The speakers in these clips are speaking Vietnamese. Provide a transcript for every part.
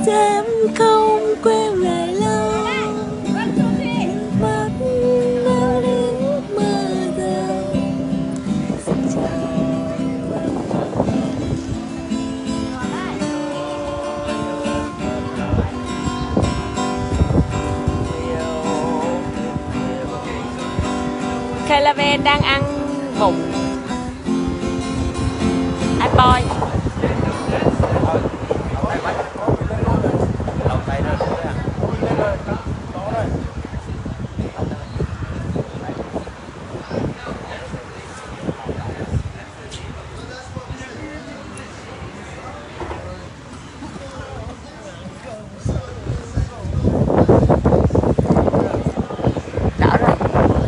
em không quên ngày lâu mắt đã đến mơ giờ. Calaven đang ăn bụng anh Boy. Đỡ rồi.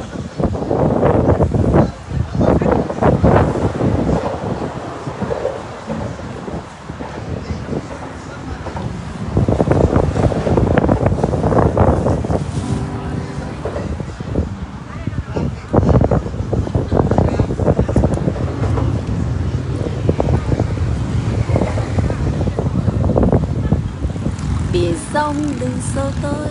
Biển sông đừng sâu tôi.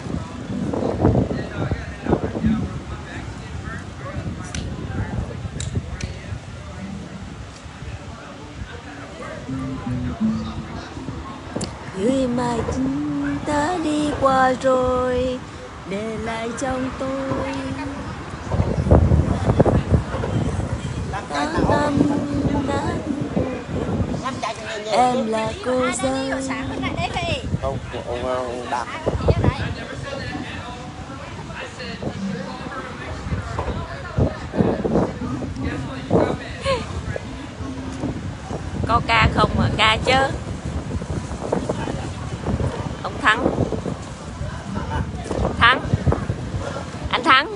Người mà chúng ta đi qua rồi để lại trong tôi năm em là cô dâu. Không, ông Đạt. Có ca không mà ca chứ. Ông Thắng. Thắng. Anh Thắng.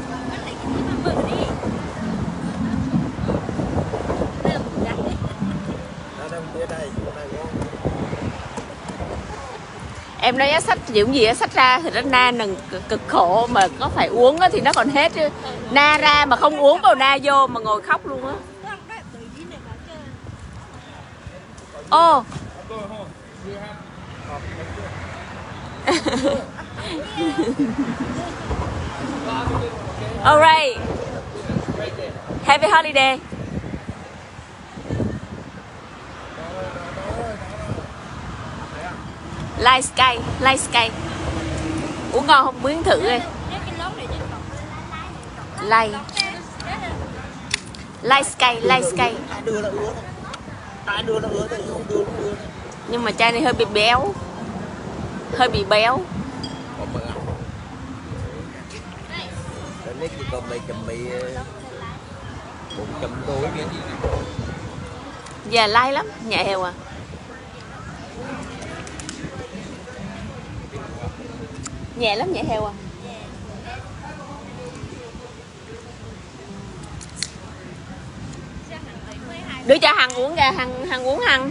Em nói sách những gì sách ra thì nó na nừng cực khổ, mà có phải uống thì nó còn hết chứ. Na ra mà không uống vào na vô mà ngồi khóc luôn á. Ô. Alright. Happy holiday. Light sky, light sky. Uống ngon không? Miếng thử đi. Light. Light sky, light sky. Nhưng mà chai này hơi bị béo. Hơi bị béo. Dạ light lắm, nhẹ heo à. Nhẹ lắm, nhẹ heo à. Đưa cho Hằng uống kìa, Hằng uống Hằng.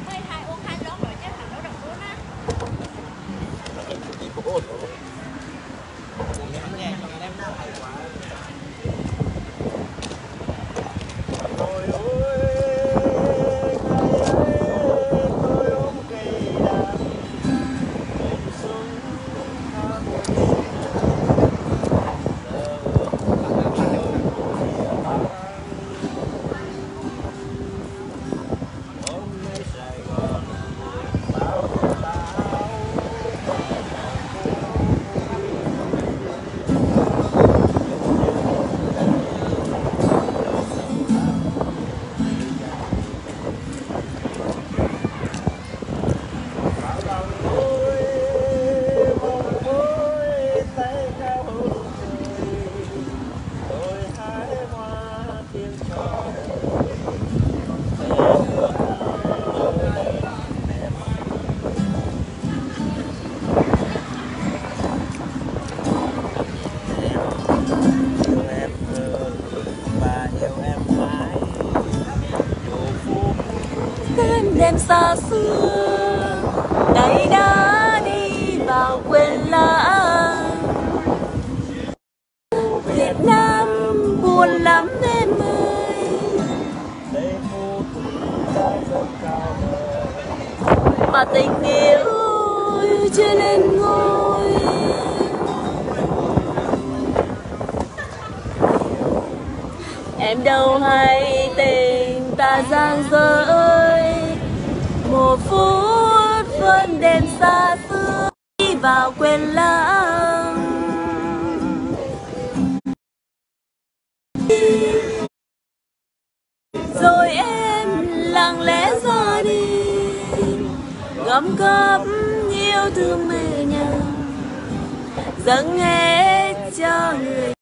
Đêm xa xưa ngày đã đi vào quên lãng. Việt Nam buồn lắm em ơi, mà tình yêu ngồi chưa lên ngôi. Em đâu hay tình ta giang dở, một phút vẫn đêm xa xưa đi vào quên lãng. Rồi em lặng lẽ ra đi, gom góp yêu thương mê nhau, dâng hết cho người.